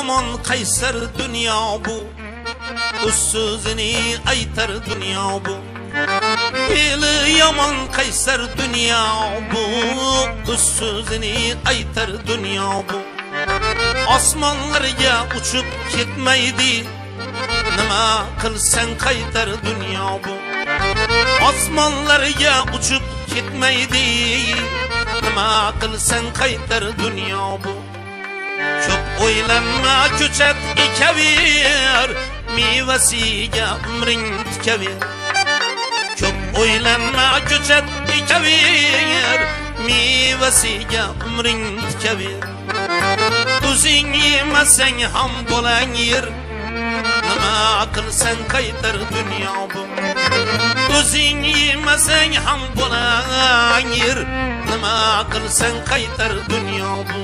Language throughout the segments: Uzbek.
yomon qaysar dunyo bu, o'z so'zini aytar dunyo bu. Eli yomon qaysar dunyo bu, o'z so'zini aytar dunyo bu. Osmonlarga uchib ketmaydi, nima qilsang qaytar dunyo bu. Osmonlarga uchib ketmaydi, nima qilsang qaytar dunyo bu. Çok o'ylanma ko'chat ekaver, mevasiga umring tikaver. Çok o'ylanma ko'chat ekaver, mevasiga umring tikaver. O'zing yemasang ham bo'lang yer, nima qilsang qaytar dunyo bu. O'zing yemasang ham bo'lang yer, nima qilsang qaytar dunyo bu.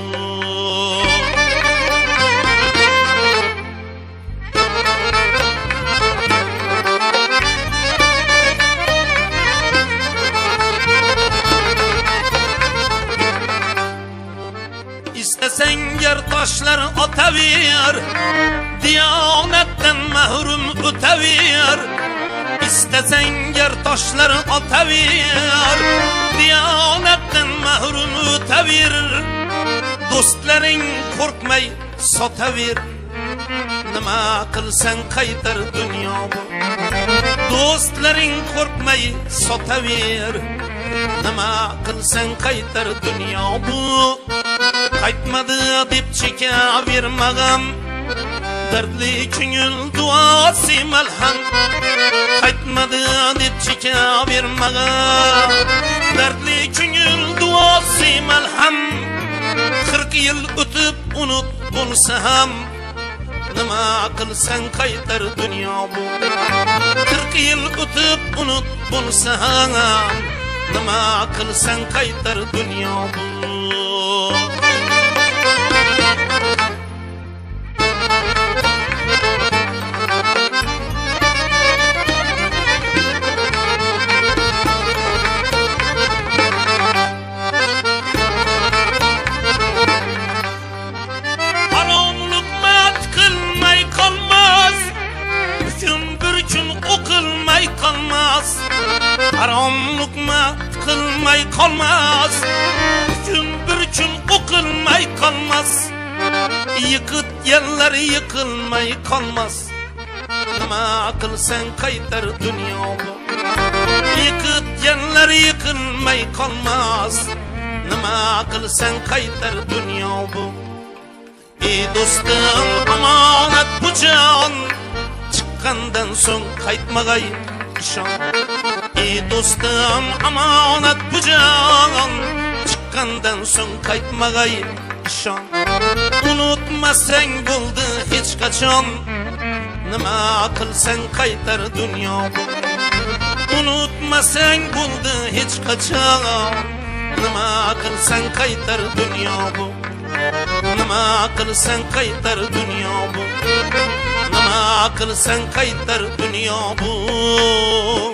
İstesen yer taşlar ataver, diyanetten mahrum ötever. İstesen yer taşlar ataver, diyanetten mahrum ötever. Dostların korkmay sataver, nima qilsang qaytar dunyo bu. Dostların korkmay sataver, nima qilsang qaytar dunyo bu. Qaytmadı deb chekavermag'am, dardli ko'ngil duosi malham. Qaytmadı deb chekavermag'am, dardli ko'ngil duosi malham. 40 yil o'tib unut bo'lsa ham, nima qilsang qaytar dunyo bu. 40 yil o'tib unut bo'lsa ham, nima qilsang qaytar dunyo bu. Haram lukma qilmay qolmas, kun bir kun o'qilmay qolmas. Yiqit yerlar yiqilmay qolmas, nima qilsang qaytar dunyo bu. Yiqit yerlar yiqilmay qolmas, nima qilsang qaytar dunyo bu. Ey do'stim, omonat bu jon, chiqqandan so'ng qaytmag'ay ishon. Ey do'stim, omonat bu jon, chiqqandan so'ng qaytmag'ay ishon. Unutmasang bo'ldi hech qachon, nima qilsang qaytar dunyo bu. Unutmasang bo'ldi hech qachon, nima qilsang qaytar dunyo bu. Nima qilsang qaytar dunyo bu. Nima qilsang qaytar dunyo bu.